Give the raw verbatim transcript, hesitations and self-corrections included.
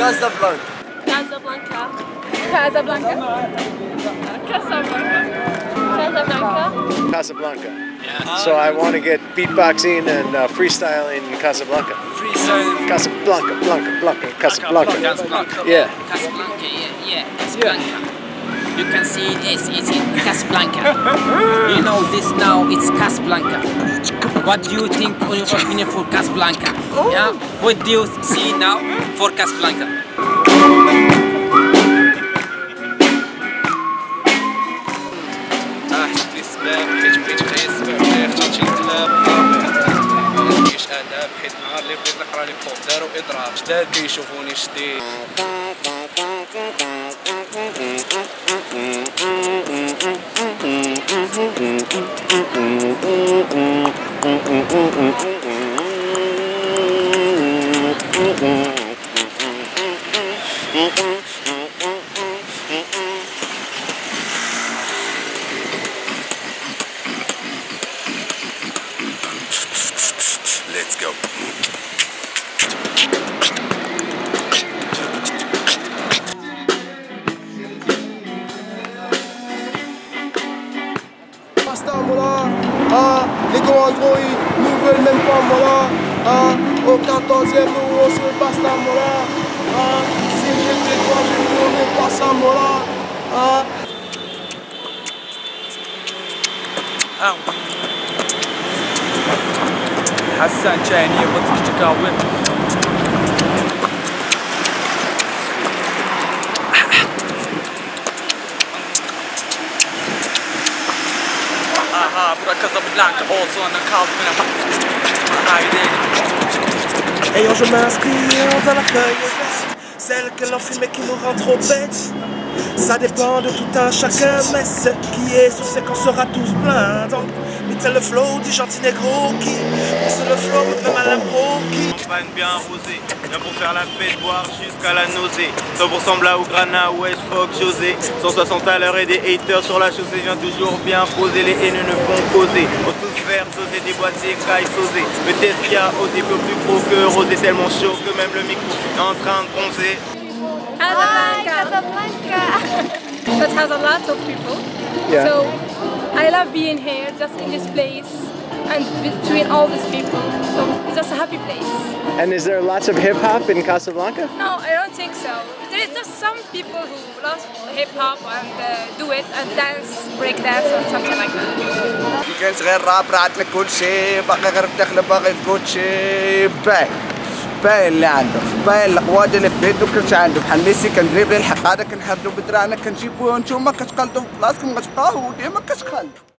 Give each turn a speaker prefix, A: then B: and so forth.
A: Casablanca.
B: Casablanca. Casablanca. Casablanca. Casablanca.
C: Casablanca. Yeah. So I want to get beatboxing and uh, freestyling in Casablanca.
D: Freestyling.
C: Casablanca, Blanca, Blanca, Casablanca.
D: Casablanca.
C: Yeah.
E: Casablanca, yeah, yeah, Casablanca. You can see it, it's, it's in Casablanca. You know this now, it's Casablanca. What do you think on your opinion for Casablanca? Yeah? What do you see now for Casablanca?
D: حيت بغيت نسمع فيه خرجت الكلاب مكاينش اداب حيت نهار اللي بغيت نقرا لي بروف دارو اضراب جداد كيشوفوني جديد Let's go.
A: Basta Mola, ah, les grands androïdes nous veulent même pas Mola, ah, au quatorzième nous on se basta Mola, ah, si j'étais toi je ferais pas ça Mola, ah.
D: Ah. حسان جاني بطش تكاوم اها برا كازابلانكا also انا كاظم من هايدين.
F: Ayant je m'inspire dans la feuille celle que l'on fume et qui nous rend trop bêtes. Ça dépend de tout un chacun, mais ce qui est sûr c'est qu'on sera tous pleins. Donc, mettez le flow du gentil négro qui pousse le flow même à l'impro qui.
G: Champagne bien arrosé, bien pour faire la fête, boire jusqu'à la nausée. cent pour cent Bla ou Grana, Wesh, Fox, José. cent soixante à l'heure et des haters sur la chaussée. Viens toujours bien poser, les haineux ne font causer. Faut tous faire sauter des boîtiers, caille sauser. Mais qu'est-ce qu'il y a au début plus gros que rosé, tellement chaud que même le micro est en train de bronzer.
B: Casablanca. Casablanca. That has a lot of people.
C: Yeah.
B: So I love being here, just in this place, and between all these people. So it's just a happy place.
C: And is there lots of hip hop in Casablanca?
B: No, I don't think so. There is just some people who love hip hop and uh, do it and dance, break dance or something like that.
A: كانش غير راب رعت لك كل شيء باقي غير بدخل باغي تقول شيء باين باين اللي عنده باين القواد اللي في يدو كلش عنده بحال ميسي كندريبلي الحق هذا كنحردو بدرانا كنجيبو نتوما كتقلدو في بلاصتكم غتبقاو ديما كتقلدو.